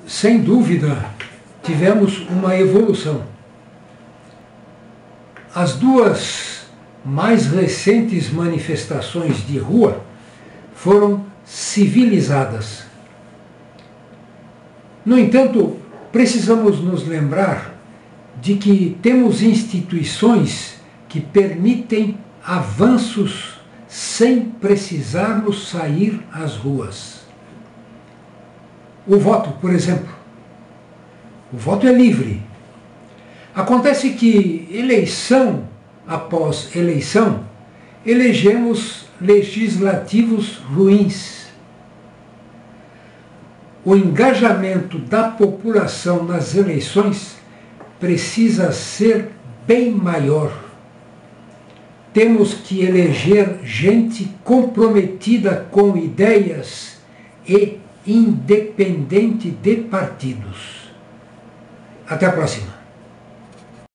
sem dúvida, tivemos uma evolução. As duas mais recentes manifestações de rua foram civilizadas. No entanto, precisamos nos lembrar de que temos instituições que permitem avanços sem precisarmos sair às ruas. O voto, por exemplo. O voto é livre. Acontece que, eleição após eleição, elegemos legislativos ruins. O engajamento da população nas eleições precisa ser bem maior. Temos que eleger gente comprometida com ideias e independente de partidos. Até a próxima.